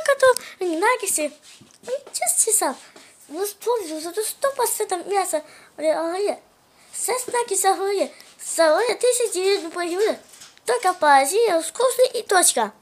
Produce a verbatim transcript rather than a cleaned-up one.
готов. Наггетсы. Честно, сам. Ну, спорю, зато сто процентов мяса. Огонь. Сес наггетсы огонь. Салоне тысячи девятьсот появилось. Только по Азии вкусный и точка.